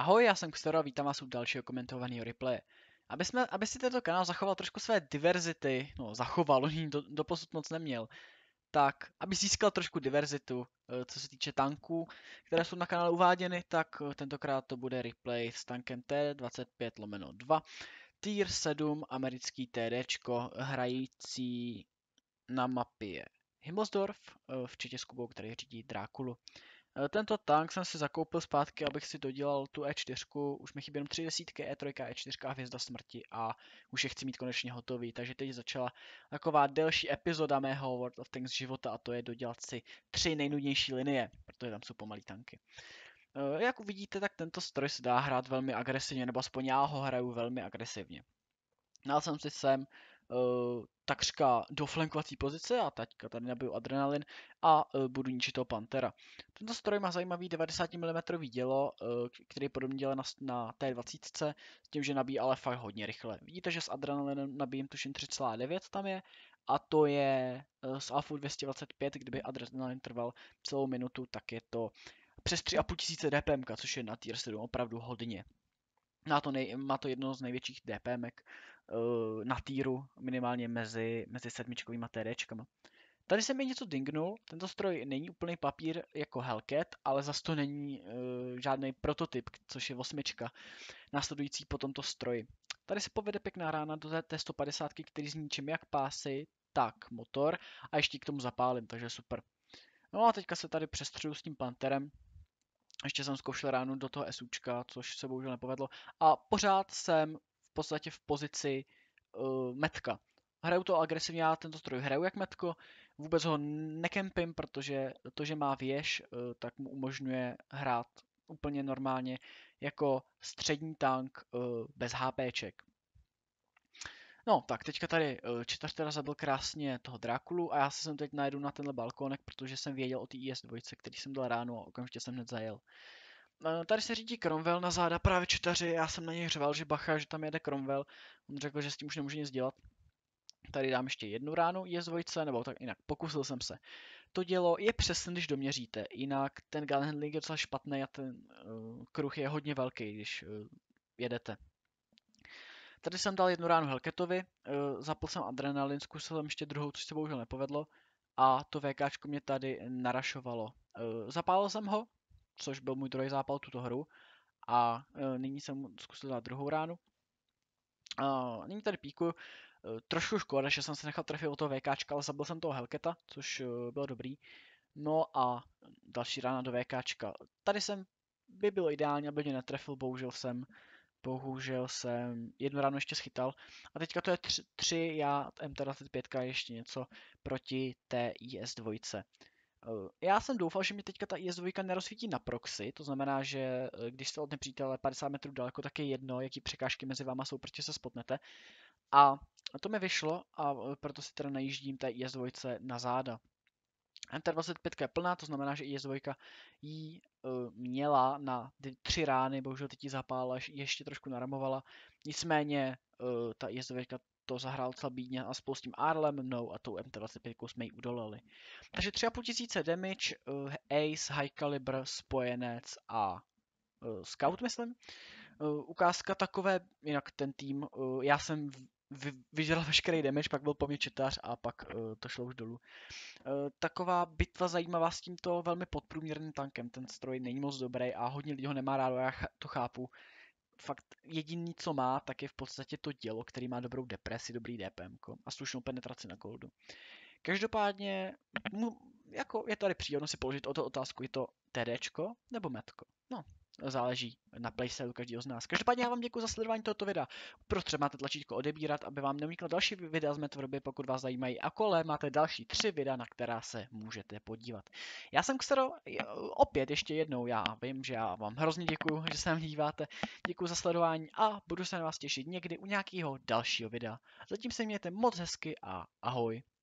Ahoj, já jsem Xero a vítám vás u dalšího komentovaného replaye. Aby si tento kanál zachoval trošku své diverzity, no zachoval, on ji doposud moc neměl, tak aby získal trošku diverzitu, co se týče tanků, které jsou na kanále uváděny, tak tentokrát to bude replay s tankem T25/2, tier 7 americký TDčko, hrající na mapě Himmelsdorf, včetně s Kubou, který řídí Drákulu. Tento tank jsem si zakoupil zpátky, abych si dodělal tu E4, už mi chybí jenom 3 desítky, E3, E4 a Hvězda smrti a už je chci mít konečně hotový, takže teď začala taková delší epizoda mého World of Tanks života a to je dodělat si 3 nejnudnější linie, protože tam jsou pomalý tanky. Jak uvidíte, tak tento stroj se dá hrát velmi agresivně, nebo aspoň já ho hraju velmi agresivně. Dal jsem si sem takřka do flankovací pozice a teďka tady nabiju adrenalin a budu ničit toho Pantera. Tento stroj má zajímavý 90 mm dělo, který je podobně dělá na T20, s tím, že nabíjí ale fakt hodně rychle. Vidíte, že s adrenalinem nabíjím tuším 3,9 tam je a to je s Alpha 225, kdyby adrenalin trval celou minutu, tak je to přes 3500 DPM, což je na tier 7 opravdu hodně. Má to jedno z největších DPMek na týru, minimálně mezi sedmičkovýma TDčkama. Tady se mi něco dingnul, tento stroj není úplný papír jako Hellcat, ale zas to není žádný prototyp, což je 8, následující po tomto stroji. Tady se povede pěkná rána do té 150, který zničím jak pásy, tak motor a ještě k tomu zapálím, takže super. No a teďka se tady přestřelu s tím Panterem. Ještě jsem zkoušel ránu do toho SUčka, což se bohužel nepovedlo. A pořád jsem v podstatě v pozici metka. Hraju to agresivně, já tento stroj hraju jak metko, vůbec ho nekempím, protože to, že má věž, tak mu umožňuje hrát úplně normálně jako střední tank bez HPček. No, tak teďka tady četař teda zabil krásně toho Drákulu a já se sem teď najdu na tenhle balkónek, protože jsem věděl o té IS-2, který jsem dal ráno a okamžitě jsem hned zajel. Tady se řídí Cromwell na záda právě četaři, já jsem na něj řval, že bacha, že tam jede Cromwell. On řekl, že s tím už nemůže nic dělat. Tady dám ještě jednu ránu IS-2, nebo tak jinak, pokusil jsem se. To dělo je přesně, když doměříte, jinak ten gun handling je docela špatný a ten kruh je hodně velký, když jedete. Tady jsem dal jednu ránu Hellcatovi, zapl jsem adrenalin, zkusil jsem ještě druhou, což se bohužel nepovedlo. A to VKčko mě tady narašovalo. Zapálil jsem ho, což byl můj druhý zápal tuto hru. A nyní jsem zkusil dát druhou ránu. Nyní tady píkuju. Trošku škoda, že jsem se nechal trefit od toho VKčka, ale zabil jsem toho Hellcata, což bylo dobrý. No a další rána do VKčka. Tady by bylo ideální, aby mě netrefil, bohužel jsem jednu ránu ještě schytal. A teďka to je 3, já MT25 ještě něco proti té IS-2. Já jsem doufal, že mi teďka ta IS-2 nerozsvítí na proxy, to znamená, že když jste od nepřítele 50 metrů daleko, tak je jedno, jaký překážky mezi váma jsou, protože se spotnete. A to mi vyšlo a proto si teda najíždím té IS-2 na záda. MT25 je plná, to znamená, že IS-2 jí měla na 3 rány, bohužel teď ji zapálila, ještě trošku naramovala. Nicméně ta IS-2 to zahrál docela bídně a spolu s tím Arlem, mnou a tou MT25 jsme ji udolali. Takže 3500 damage, Ace, High Caliber, Spojenec a Scout, myslím. Ukázka takové, jinak ten tým, já jsem vyžral veškerý damage, pak byl po mě četař a pak to šlo už dolů. Taková bitva zajímavá s tímto velmi podprůměrným tankem. Ten stroj není moc dobrý a hodně lidí ho nemá rádo, já to chápu. Fakt jediný, co má, tak je v podstatě to dělo, který má dobrou depresi, dobrý DPM a slušnou penetraci na goldu. Každopádně jako je tady příhodno si položit o to otázku, je to TDčko nebo metko? No, záleží na playstylu každého z nás. Každopádně já vám děkuji za sledování tohoto videa. Uprostřed máte tlačítko odebírat, aby vám neuniklo další videa z mé tvorby, pokud vás zajímají. A kole máte další 3 videa, na která se můžete podívat. Já jsem Xero, opět ještě jednou, já vím, že já vám hrozně děkuji, že se na mě díváte. Děkuji za sledování a budu se na vás těšit někdy u nějakého dalšího videa. Zatím se mějte moc hezky a ahoj.